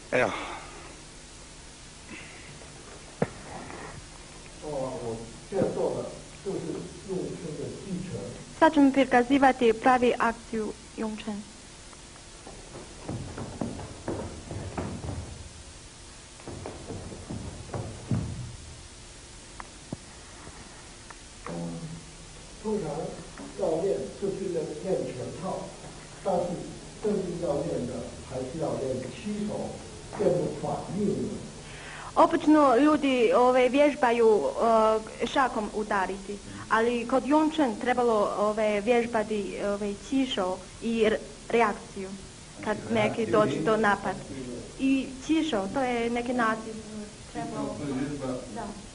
Evo. Sad ćemo prikazivati pravi akciju Wing Chun. Obično ljudi vježbaju šakom udariti, ali kod Wing Chun trebalo vježbati tišo i reakciju kad neki dođe do napad. I tišo, to je neki naziv. Trebalo. Da.